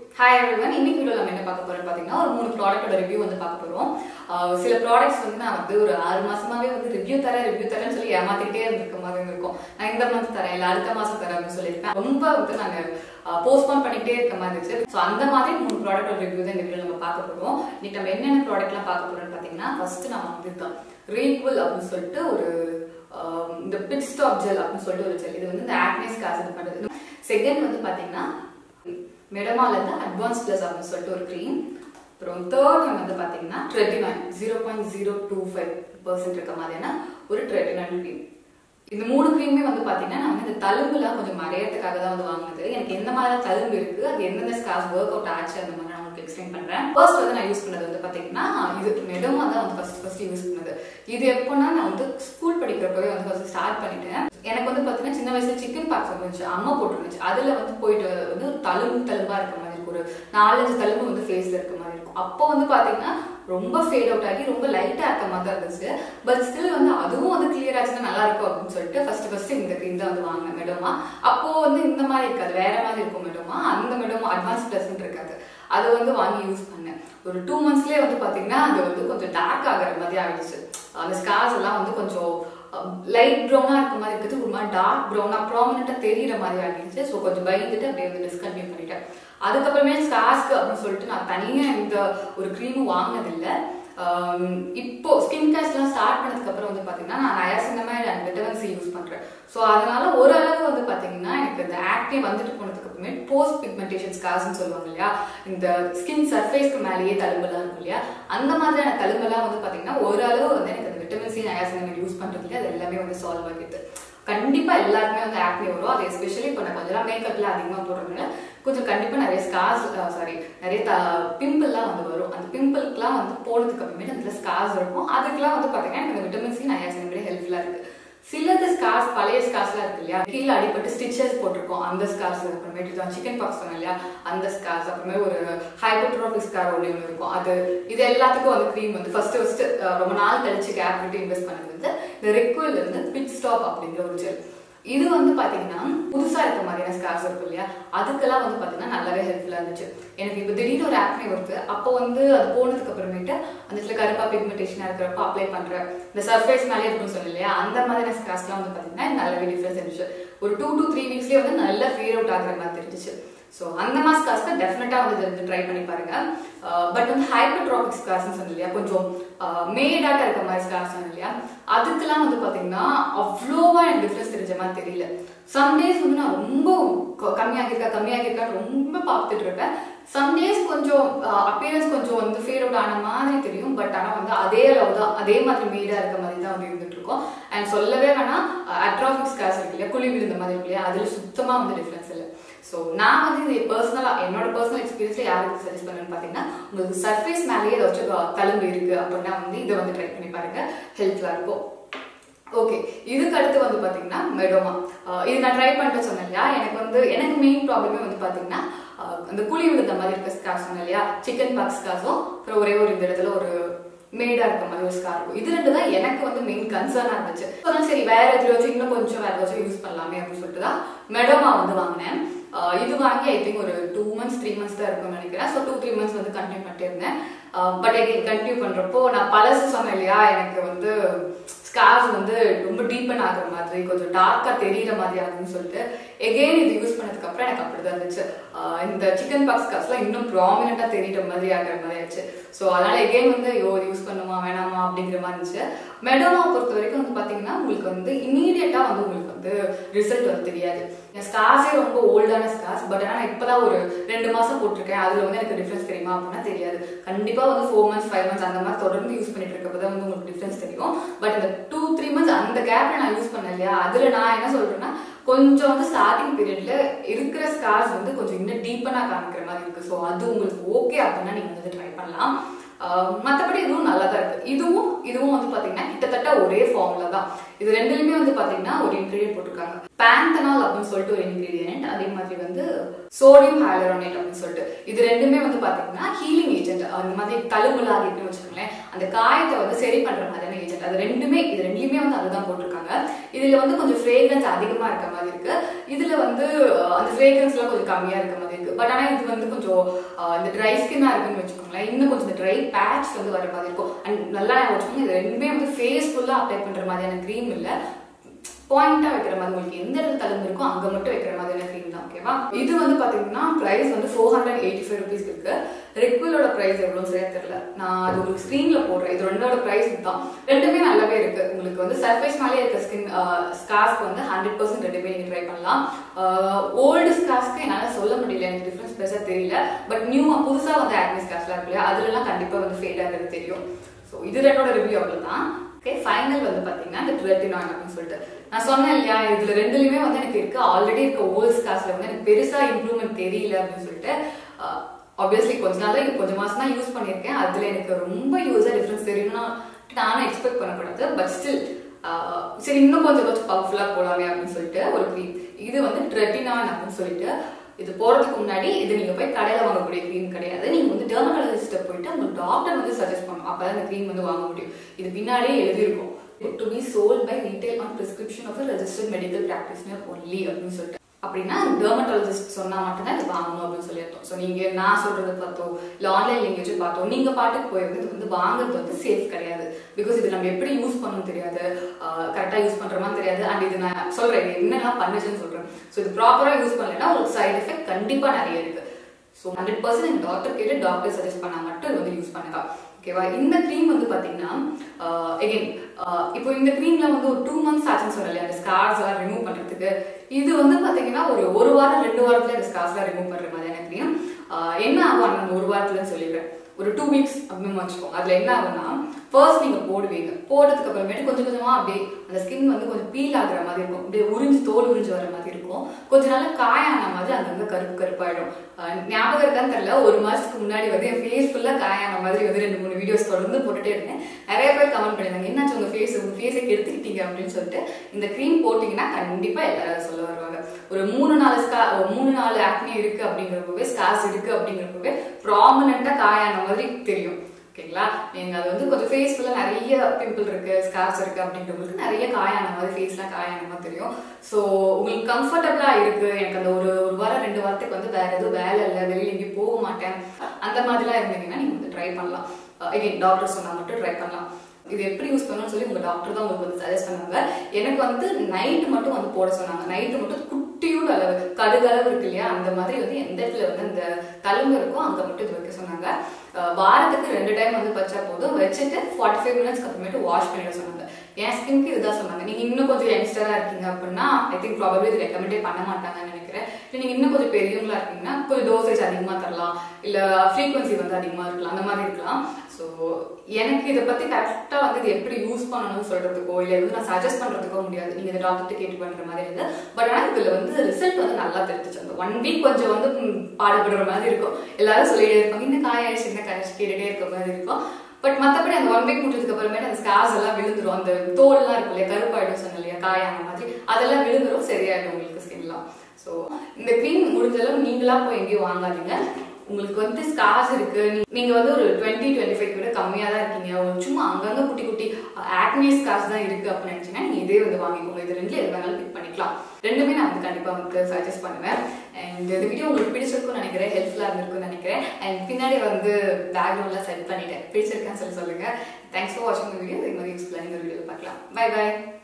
Hi everyone, in this video we will talk about a product review. சில products வந்து நான் வந்து ஒரு 6 மாசமாவே வந்து ரிவ்யூ தரேன்னு சொல்லி ஏமாத்திட்டே இருக்க மாதிரி இருக்கும். நான் இந்த மந்த் தரேன் இல்ல அடுத்த மாசம் தரேன் அப்படின்னு சொல்லியிருக்கேன். ரொம்ப வந்து நான் போஸ்ட்போன் பண்ணிட்டே இருக்க மாதிரி இருந்துச்சு. ஸோ அந்த மாதிரி 3 ப்ராடக்ட் ரிவ்யூ தான் இந்த வீடியோ நம்ம பார்க்க போறோம். இன்னைக்கு நம்ம என்னென்ன ப்ராடக்ட்லாம் பார்க்க போறோம்னு பார்த்தீங்கன்னா ஃபர்ஸ்ட் நம்ம வந்து ரீக்வல் அப்படின்னு சொல்லிட்டு ஒரு இந்த பிட் ஸ்டாப் ஜெல் அப்படின்னு சொல்லிட்டு ஒரு ஜெல். இது வந்து இந்த ஆக்னே ஸ்கார்ஸ் இது பண்றது. செகண்ட் வந்து பார்த்தீங்கன்னா மெடமால இருந்து அட்வான்ஸ் பிளஸ் அப்படின்னு சொல்லிட்டு ஒரு க்ரீம். அப்புறம் தேர்ட் ஒன் வந்து பார்த்தீங்கன்னா ட்ரெட்டினான் 0.025% இருக்க மாதிரியான ஒரு ட்ரெட்டினான் க்ரீம். இந்த 3 க்ரீமே வந்து பார்த்தீங்கன்னா நான் வந்து இந்த தழும்புலாம் கொஞ்சம் மறையறதுக்காக தான் வந்து வாங்கினது. எனக்கு எந்த மாதிரி தழும்பு இருக்கு, அது எந்தெந்த ஸ்கார்ஸ் ஒர்க் அவுட் ஆச்சு அந்த மாதிரி நான் உங்களுக்கு எக்ஸ்பிளைன் பண்றேன். ஃபர்ஸ்ட் வந்து நான் யூஸ் பண்ணது வந்து பார்த்தீங்கன்னா இது மெடமா தான் வந்து ஃபர்ஸ்ட் யூஸ் பண்ணது. இது எப்போனா நான் வந்து ஸ்கூல் படிக்கிறப்பவே வந்து ஃபர்ஸ்ட் ஸ்டார்ட் பண்ணிட்டேன். எனக்கு வந்து பார்த்தீங்கன்னா சின்ன வயசுல சிக்கன் பாக்ஸ் வந்துச்சு, அம்மா போட்டுருந்துச்சு. அதுல வந்து போயிட்டு வந்து தழும்பா இருக்க மாதிரி இருக்கும். ஒரு 4-5 தழும்பு வந்து ஃபேஸ்ல இருக்க மாதிரி இருக்கும். அப்போ வந்து பாத்தீங்கன்னா ரொம்ப ஃபேட் அவுட் ஆகி ரொம்ப லைட்டா இருக்க மாதிரி தான் இருந்துச்சு. பட் ஸ்டில் வந்து அதுவும் வந்து கிளியர் ஆச்சுன்னா நல்லா இருக்கும் அப்படின்னு சொல்லிட்டு ஃபர்ஸ்ட் இந்த க்ரீம் தான் வந்து வாங்கினேன் மெடோமா. அப்போ வந்து இந்த மாதிரி இருக்காது, வேற மாதிரி இருக்கும் மெடோமா. அந்த மெடோமா அட்வான்ஸ் பிளஸ் இருக்காது. அதை வந்து வாங்கி யூஸ் பண்ணேன். ஒரு 2 மந்த்ஸ்லயே வந்து பாத்தீங்கன்னா அது வந்து கொஞ்சம் டார்க் ஆகிற மாதிரி ஆயிடுச்சு. அந்த ஸ்கார்ஸ் எல்லாம் வந்து கொஞ்சம் லைட் ப்ரௌனா இருக்க மாதிரி இருக்குது, ஒரு மாதிரி டார்க் ப்ரௌனா ப்ராமினெண்டா தெரியுற மாதிரி ஆகிடுச்சு. ஸோ கொஞ்சம் பயந்துட்டு அப்படியே வந்து டிஸ்கண்டினியூ பண்ணிட்டேன். அதுக்கப்புறமே ஸ்கார்ஸ்க்கு அப்படின்னு சொல்லிட்டு நான் தனியா இந்த ஒரு க்ரீமும் வாங்கினதில்லை. இப்போ ஸ்கின் கேர்ஸ்லாம் ஸ்டார்ட் பண்ணதுக்கு அப்புறம் வந்து பாத்தீங்கன்னா நான் niacinamide and vitamin C use பண்றேன். ஸோ அதனால ஓரளவு வந்து பாத்தீங்கன்னா எனக்கு இந்த ஆக்னே வந்துட்டு போனதுக்கு அப்புறமே போஸ்ட் பிக்மெண்டேஷன் ஸ்கார்ஸ்ன்னு சொல்லுவாங்க இல்லையா, இந்த ஸ்கின் சர்ஃபேஸ்க்கு மேலேயே தழும்பெல்லாம் இருக்கும் இல்லையா, அந்த மாதிரியான தழும்பெல்லாம் வந்து பாத்தீங்கன்னா ஓரளவு வந்து எனக்கு அந்த விட்டமின் சி நயாசினமைட் யூஸ் பண்றதுல அது எல்லாமே வந்து சால்வ் ஆகிடுது. கண்டிப்பா எல்லாருக்குமே வந்து ஆக்னே வரும். அது எஸ்பெஷலி இப்போ நான் கொஞ்சம் மேக்கப்ல அதிகமா போடுறதுனால கொஞ்சம் கண்டிப்பா நிறைய ஸ்கார்ஸ் நிறைய பிம்பிள்லாம் வந்து வரும். அந்த பிம்பிள்க்குலாம் வந்து போனதுக்கு அப்புறமே அதுல ஸ்கார்ஸ் இருக்கும். அதுக்கெல்லாம் வந்து பாத்தீங்கன்னா எனக்கு விட்டமின் சி நயாசினமைட் ஹெல்ப்ஃபுல்லா இருக்கு. சிலது ஸ்கார்ஸ் பழைய ஸ்கார்ஸ்லாம் இருக்கு இல்லையா, கீழே அடிப்பட்டு ஸ்டிச்சஸ் போட்டிருக்கோம் அந்த ஸ்கார்ஸ், அப்புறமேட்டு சிக்கன் பாக்ஸ் சொன்னேன் இல்லையா அந்த ஸ்கார்ஸ், அப்புறமே ஒரு ஹைப்பர்ட்ரோபிக் ஸ்கார் ஒன்று இருக்கும். இது எல்லாத்துக்கும் வந்து க்ரீம் வந்து ஃபர்ஸ்ட் ரொம்ப நாள் கழிச்சு கேப் விட்டு இன்வெஸ்ட் பண்ணது வந்து இந்த ரெக்வல் இருந்து பிட் ஸ்டாப் அப்படிங்கிற ஒரு ஜெல். இது வந்து பாத்தீங்கன்னா புதுசா இருக்க மாதிரியான ஸ்கார்ஸ் இருக்கும் இல்லையா, அதுக்கெல்லாம் வந்து பாத்தீங்கன்னா நல்லாவே ஹெல்ப்ஃபுல்லா இருந்துச்சு. எனக்கு இப்போ திடீர்னு ஒரு ஆக்னே வருது, அப்போ வந்து அது போனதுக்கு அப்புறமேட்டு அந்த இடத்துல கருப்பா பிக்மெண்டேஷனா இருக்கிறப்ப அப்ளை பண்றேன், இந்த சர்ஃபேஸ் மேலே இருக்குன்னு சொன்னேன் இல்லையா, அந்த மாதிரியான ஸ்கார்ஸ்லாம் வந்து பாத்தீங்கன்னா நல்லாவே டிஃபரன்ஸ் இருந்துச்சு. ஒரு 2 to 3 வீக்ஸ்லயே வந்து நல்லா ஃபேட் அவுட் ஆகுற மாதிரி தெரிஞ்சிச்சு. ஸோ அந்த மாதிரி ஸ்கார்ஸ்க்கு டெஃபினட்டா வந்து ட்ரை பண்ணி பாருங்க. பட் வந்து ஹைப்பர்ட்ரோபிக் ஸ்கார்ஸ்ன்னு சொன்னேன் இல்லையா, கொஞ்சம் மேடாட்டா இருக்க மாதிரி ஸ்கார்ஸ் சொன்னேன் இல்லையா, அதுக்கெல்லாம் வந்து பாத்தீங்கன்னா அவ்வளோவா எனக்கு டிஃபரன்ஸ் தெரிஞ்ச மாதிரி தெரியல. சம்டேஸ் வந்து நான் ரொம்ப கம்மியாகிருக்கா ரொம்ப பார்த்துட்டு இருப்பேன். சம்டேஸ் கொஞ்சம் அப்பியரன்ஸ் கொஞ்சம் வந்து ஃபேட் அவுட் ஆன மாதிரி தெரியும். பட் ஆனால் வந்து அதே அளவு தான், அதே மாதிரி மேடா இருக்க மாதிரி தான் வந்து இருந்துட்டு இருக்கோம். அண்ட் சொல்லவே வேணாம், அட்ராபிக் ஸ்கார்ஸ் இருக்கு இல்லையா, குழி விழுந்த மாதிரி இருக்கு இல்லையா, அதுல சுத்தமா வந்து டிஃபரன்ஸ் இல்லை. ஸோ நான் வந்து இது என்னோட பர்சனல் எக்ஸ்பீரியன்ஸ்ல யாருக்கு சஜஸ்ட் பண்ணுன்னு பார்த்தீங்கன்னா, உங்களுக்கு சர்ஃபேஸ் மேலேயே ஏதாச்சும் தழும்பு இருக்கு அப்படின்னா வந்து இதை வந்து ட்ரை பண்ணி பாருங்க, ஹெல்ப்ஃபுல்லா இருக்கும். ஓகே, இதுக்கு அடுத்து வந்து பாத்தீங்கன்னா மெடோமா. இது நான் ட்ரை பண்ணிட்டு சொன்னேன் இல்லையா, எனக்கு மெயின் ப்ராப்ளமே வந்து பாத்தீங்கன்னா அந்த குழி விழுந்த மாதிரி இருக்க ஸ்கார்ஸ் சொன்னேன் இல்லையா, சிக்கன் பாக்ஸ் ஸ்கார்ஸும் அப்புறம் ஒரே ஒரு இந்த இடத்துல ஒரு மேடா இருக்க மாதிரி ஒரு ஸ்கார் இருக்கும். இது 2 தான் எனக்கு வந்து மெயின் கன்சர்னா இருந்துச்சு. சரி வேற எதுல வச்சு இன்னும் கொஞ்சம் வேற ஏதாச்சும் யூஸ் பண்ணலாமே அப்படின்னு சொல்லிட்டு தான் மெடோமா வந்து வாங்கினேன். இது வாங்கி ஐ திங்க் ஒரு 2 months 3 months தான் இருக்கும்னு நினைக்கிறேன். ஸோ 2-3 months வந்து கண்டினியூ பண்ணிட்டே இருந்தேன். பட் அகைன் கண்டினியூ பண்றப்போ நான் பழசு சொன்னேன் இல்லையா, எனக்கு வந்து ஸ்கார்ஸ் வந்து ரொம்ப டீப்பன் ஆகுற மாதிரி கொஞ்சம் டார்க்கா தெரியுற மாதிரி ஆகுதுன்னு சொல்லிட்டு எகெயின் இது யூஸ் பண்ணதுக்கு அப்புறம் எனக்கு அப்படிதான் இருந்துச்சு. இந்த சிக்கன் பாக்ஸ் ஸ்கார்ஸ்லாம் இன்னும் ப்ராமினெண்டா தெரியுற மாதிரி ஆகிற மாதிரி ஆயிடுச்சு. ஸோ அதனால எகெயின் வந்து யூஸ் பண்ணுமா வேணாமா அப்படிங்கிற மாதிரி இருந்துச்சு. மெடோமா பொறுத்த வரைக்கும் வந்து பாத்தீங்கன்னா உங்களுக்கு வந்து இமீடியட்டா வந்து உங்களுக்கு வந்து ரிசல்ட் வந்து தெரியாது. என் ஸ்கார்ஸே ரொம்ப ஓல்டான ஸ்கார்ஸ், பட் ஆனால் இப்பதான் ஒரு 2 மாசம் போட்டிருக்கேன், அதுல வந்து எனக்கு டிஃபரன்ஸ் தெரியுமா அப்படின்னா தெரியாது. கண்டிப்பா வந்து 4 months 5 months அந்த மாதிரி தொடர்ந்து யூஸ் பண்ணிட்டு இருக்கப்பதான் வந்து உங்களுக்கு டிஃபரன்ஸ் தெரியும். பட் இந்த 2-3 months அந்த கேப்ல நான் யூஸ் பண்ணேன் இல்லையா, அதுல நான் என்ன சொல்றேன்னா கொஞ்சம் வந்து ஸ்டார்டிங் பீரியட்ல இருக்கிற ஸ்கார்ஸ் வந்து கொஞ்சம் இன்னும் டீப்பனா காமிக்கிற மாதிரி இருக்கு. ஸோ அது உங்களுக்கு ஓகே அப்படின்னா நீங்க வந்து ட்ரை பண்ணலாம். மற்றபடி இதுவும் நல்லா தான் இருக்கு. இதுவும் வந்து பாத்தீங்கன்னா கிட்டத்தட்ட ஒரே ஃபார்முலா தான். இது ரெண்டுலயுமே வந்து பாத்தீங்கன்னா ஒரு இன்கிரீடியன்ட் போட்டிருக்காங்க. பேந்தனால் அப்படின்னு சொல்லிட்டு ஒரு இன்கிரீடியன்ட், அதே மாதிரி வந்து சோடியம் ஹைலூரோனேட் அப்படின்னு சொல்லிட்டு. இது ரெண்டுமே வந்து பாத்தீங்கன்னா ஹீலிங் ஏஜென்ட். அந்த மாதிரி தழும்புல இருக்குன்னு வச்சுக்கோங்களேன், அந்த காயத்தை வந்து சரி பண்ற மாதிரியான ஏஜென்ட். இது ரெண்டுலயுமே வந்து அதுதான் போட்டிருக்காங்க. இதுல வந்து கொஞ்சம் ஃப்ரேக்ரன்ஸ் அதிகமா இருக்க மாதிரி இருக்கு, இதுல வந்து அந்த ஃப்ரேக்ரன்ஸ் எல்லாம் கொஞ்சம் கம்மியா இருக்க மாதிரி இருக்கு. பட் ஆனா இது வந்து கொஞ்சம் இந்த ட்ரை ஸ்கின்னா இருக்குன்னு வச்சுக்கோங்களேன், இன்னும் கொஞ்சம் ட்ரை பேட்ச் வந்து வர மாதிரி இருக்கும். அண்ட் நல்லா வச்சுக்கோங்க, இது ரெண்டுமே வந்து ஃபேஸ் ஃபுல்லா அப்ளை பண்ற மாதிரியான க்ரீம் இல்ல, பாயிண்டா வைக்கிற மாதிரி உங்களுக்கு எந்த இடத்துல தழும்பு இருக்கோ அங்க மட்டும் வைக்கிற மாதிரியான க்ரீம் தான். ஓகேவா? இது வந்து பாத்தீங்கன்னா பிரைஸ் வந்து 485 rupees இருக்கு. ரெக்விலோட பிரைஸ் எவ்வளவு சரியா தெரியல, நான் அது உங்களுக்கு ஸ்கிரீன்ல போடுறேன். இது ரெண்டோட பிரைஸ் தான். ரெண்டுமே நல்லாவே இருக்கு. உங்களுக்கு வந்து சர்ஃபேஸ் மேலே இருக்க ஸ்கார்ஸ்க்கு வந்து 100% ரெண்டுமே நீங்க ட்ரை பண்ணலாம். ஓல்டு ஸ்கார்ஸ்க்கு என்னால சொல்ல முடியல, எனக்கு டிஃபரன்ஸ் பெருசா தெரியல. பட் நியூவா புதுசா வந்து ஆக்னி ஸ்கார்ஸ்லாம் இருக்கு இல்லையா, அதுல எல்லாம் கண்டிப்பா வந்து ஃபேட் ஆகிறது தெரியும். ஸோ இது ரெண்டோட ரிவ்யூ அவ்வளவுதான். ஓகே, ஃபைனல் வந்து பாத்தீங்கன்னா இந்த ட்ரெட்டினான் அப்படின்னு சொல்லிட்டு நான் சொன்னேன் இல்லையா, இதுல ரெண்டுலயுமே வந்து எனக்கு இருக்கு. ஆல்ரெடி இருக்க ஓல்ட் ஸ்கார்ஸ்ல வந்து எனக்கு பெருசா இம்ப்ரூவ்மெண்ட் தெரியல அப்படின்னு சொல்லிட்டு ஆப்வியஸ்லி கொஞ்ச மாசம் தான் யூஸ் பண்ணியிருக்கேன். அதுல எனக்கு ரொம்ப யூஸா டிஃபரன்ஸ் தெரியும்னா நானும் எக்ஸ்பெக்ட் பண்ணக்கூடாது. பட் ஸ்டில் சரி இன்னும் கொஞ்சம் பவர்ஃபுல்லா போலாமே அப்படின்னு சொல்லிட்டு ஒரு க்ரீம். இது வந்து ட்ரெட்டினான் அப்படின்னு சொல்லிட்டு, இது போறதுக்கு முன்னாடி இது நீங்க போய் கடையில வாங்கக்கூடிய க்ரீம் கிடையாது. நீங்க வந்து டெர்மடாலஜிஸ்ட போயிட்டு உங்க டாக்டர் வந்து சஜஸ்ட் பண்ணணும், அப்பதான் இந்த க்ரீம் வந்து வாங்க முடியும். இது பின்னாடியே எழுதியிருக்கும், to be sold by retail on prescription of a registered medical practitioner only அப்படின்னு சொல்லிட்டு. அப்படின்னா டெர்மடாலஜிஸ்ட் சொன்னா மட்டும்தான் இது வாங்கணும் அப்படின்னு சொல்லியிருக்கோம். ஸோ நீங்க நான் சொல்றதை பார்த்தோ இல்ல ஆன்லைன் எங்கேயாச்சும் பார்த்தோ நீங்க பாட்டுக்கு போயிருந்து இது வந்து வாங்குறது வந்து சேஃப் கிடையாது. பிகாஸ் இது நம்ம எப்படி யூஸ் பண்ணணும் தெரியாது, கரெக்டா யூஸ் பண்ற மாதிரி தெரியாது. அண்ட் இது நான் சொல்றேன் என்னெல்லாம் பண்ணுச்சுன்னு சொல்றேன். ஸோ இது ப்ராப்பரா யூஸ் பண்ணலைன்னா உங்களுக்கு சைடு எஃபெக்ட் கண்டிப்பா நிறைய இருக்கு. ஸோ 100% எங்க டாக்டர் கேட்டு டாக்டர் சஜஸ்ட் பண்ணா மட்டும் இது வந்து யூஸ் பண்ணுங்க. ஓகேவா? இந்த க்ரீம் வந்து பாத்தீங்கன்னா இப்போ இந்த க்ரீம்ல வந்து ஒரு 2 months ஆச்சுன்னு சொன்னல அந்த ஸ்கார்ஸ் எல்லாம் ரிமூவ் பண்றதுக்கு. இது வந்து பாத்தீங்கன்னா ஒரு வாரம் 2 வாரத்துல அந்த ஸ்கார்ஸ் எல்லாம் ரிமூவ் பண்ற மாதிரியான க்ரீம். என்ன ஆகும் அந்த ஒரு வாரத்துலன்னு சொல்லிடுறேன், ஒரு 2 weeks அப்படின்னு வச்சுக்கோங்க. அதுல என்ன ஆகும்னா, ஃபர்ஸ்ட் நீங்க போடுவீங்க, போட்டதுக்கு அப்புறமேட்டு கொஞ்சம் கொஞ்சமா அப்படியே அந்த ஸ்கின் வந்து கொஞ்சம் பீல் ஆகுற மாதிரி இருக்கும், அப்படியே தோல் உறிஞ்சு வர மாதிரி இருக்கும். கொஞ்ச நாள் காயான மாதிரி அங்கங்க கருப்பாயிடும். ஞாபகம் இருக்கான்னு தெரியல, ஒரு மாசத்துக்கு முன்னாடி வந்து என் ஃபேஸ் ஃபுல்லா காயான மாதிரி வந்து 2-3 வீடியோஸ் தொடர்ந்து போட்டுட்டே இருந்தேன். நிறைய பேர் கமெண்ட் பண்ணிருந்தாங்க, என்னாச்சு உங்க ஃபேஸை எடுத்துக்கிட்டீங்க அப்படின்னு சொல்லிட்டு. இந்த க்ரீம் போட்டீங்கன்னா கண்டிப்பா எல்லாரும் சொல்ல வருவாங்க. ஒரு 3-4 ஆக்னி இருக்கு அப்படிங்கிறப்பவே, ஸ்கார்ஸ் இருக்கு அப்படிங்கிறப்பவே ப்ராமினெண்டா காயான மாதிரி தெரியும். ஓகேங்களா? நீங்க அது வந்து கொஞ்சம் ஃபேஸ் ஃபுல்லா நிறைய பிம்பிள் இருக்கு, ஸ்கார்ஸ் இருக்கு அப்படின்றவங்களுக்கு நிறைய காயான மாதிரி ஃபேஸ்லாம் காயான மாதிரி தெரியும். ஸோ உங்களுக்கு கம்ஃபர்டபுளா இருக்கு, எனக்கு அந்த ஒரு வாரம் 2 வாரத்துக்கு வந்து வேற எதுவும் வேலை இல்லை, வெளியில எங்கேயும் போக மாட்டேன், அந்த மாதிரிலாம் இருந்தீங்கன்னா நீங்க வந்து ட்ரை பண்ணலாம். அகைன் டாக்டர் சொன்னா மட்டும் ட்ரை பண்ணலாம். இது எப்படி யூஸ் பண்ணணும்னு சொல்லி உங்க டாக்டர் தான் உங்களுக்கு வந்து சஜஸ்ட் பண்ணாங்க. எனக்கு வந்து நைட் மட்டும் வந்து போட சொன்னாங்க. நைட்டு மட்டும் குட்டியோட அளவு, கடுகளவு இருக்கு இல்லையா, அந்த மாதிரி வந்து எந்த இடத்துல வந்து அந்த தழும்பு இருக்கோ அங்க மட்டும் இது வைக்க சொன்னாங்க. வாரத்துக்கு 2 டைம் வந்து வச்சா போதும், வச்சுட்டு 45 minutes அப்புறமேட்டு வாஷ் பண்ணிட சொன்னாங்க. என் ஸ்கின்க்கு இதுதான் சொன்னாங்க. நீங்க இன்னும் கொஞ்சம் யங்ஸ்டரா இருக்கீங்க அப்படின்னா ஐ திங்க் ப்ராபபிலி இது ரெக்கமெண்டே பண்ண மாட்டாங்கன்னு நினைக்கிறேன். இல்லை நீங்க இன்னும் கொஞ்சம் பெரியவங்களா இருக்கீங்கன்னா கொஞ்சம் டோசேஜ் அதிகமா தரலாம், இல்ல ஃப்ரீக்வன்சி வந்து அதிகமா இருக்கலாம், அந்த மாதிரி இருக்கலாம். ஸோ எனக்கு இதை பத்தி கரெக்டா வந்து இது எப்படி யூஸ் பண்ணணும்னு சொல்றதுக்கோ இல்லை வந்து நான் சஜஸ்ட் பண்றதுக்கோ முடியாது. நீங்க இந்த டாக்டர் கேட்டு பண்ற மாதிரி இருந்து. பட் ஆனால் இதுல வந்து ரிசல்ட் வந்து நல்லா தெரிஞ்சிச்சு. அந்த 1 week கொஞ்சம் வந்து பாடுபடுற மாதிரி இருக்கும். எல்லாரும் சொல்லிட்டே இருப்பாங்க, இந்த காயாயிடுச்சு இந்த காயாயிடுச்சு கேட்டுட்டே இருக்க மாதிரி இருக்கும். பட் மற்றபடி அந்த 1 week முடிஞ்சதுக்கு அப்புறமேட்டு அந்த ஸ்கார்ஸ் எல்லாம் விழுந்துரும், அந்த தோல்லாம் இருக்கும் இல்லையா, கருப்பாயிடும் சொன்ன இல்லையா, காயான மாதிரி அதெல்லாம் விழுந்துரும், சரியாயிடும் உங்களுக்கு ஸ்கின்லாம். ஸோ இந்த க்ரீம் முடிஞ்ச அளவு நீங்களா போய் எங்கேயும் வாங்காதீங்க. உங்களுக்கு வந்து ஸ்கார்ஸ் இருக்கு, நீங்க வந்து ஒரு 20-25 விட கம்மியா தான் இருக்கீங்க, சும்மா அங்கங்க குட்டி குட்டி ஆக்னி ஸ்கார்ஸ் தான் இருக்கு அப்படின்னு நினைச்சீங்கன்னா நீங்க இதே வந்து வாங்கிக்கோங்க. இது ரெண்டுல எது வேணாலும் பிக் பண்ணிக்கலாம். ரெண்டுமே நான் வந்து கண்டிப்பா வந்து சஜஸ்ட் பண்ணுவேன். அண்ட் இந்த வீடியோ உங்களுக்கு பிடிச்சிருக்கும்னு நினைக்கிறேன், ஹெல்ப்ஃபுல்லா இருந்திருக்கும்னு நினைக்கிறேன். அண்ட் பின்னாடி வந்து பேக்ரவுண்ட்லாம் செட் பண்ணிட்டேன், பிடிச்சிருக்கான்னு சொல்லுங்க. தேங்க்ஸ் ஃபார் வாட்சிங் த வீடியோ. இதே மாதிரி எக்ஸ்பிளைன் இந்த வீடியோவில் பார்க்கலாம். Bye by.